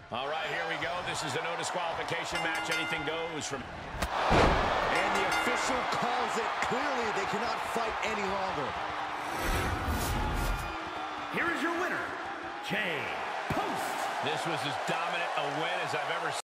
All right, here we go. This is a no disqualification match. Anything goes from... And the official calls it. Clearly, they cannot fight any longer. Here is your winner, Jay Post. This was as dominant a win as I've ever seen.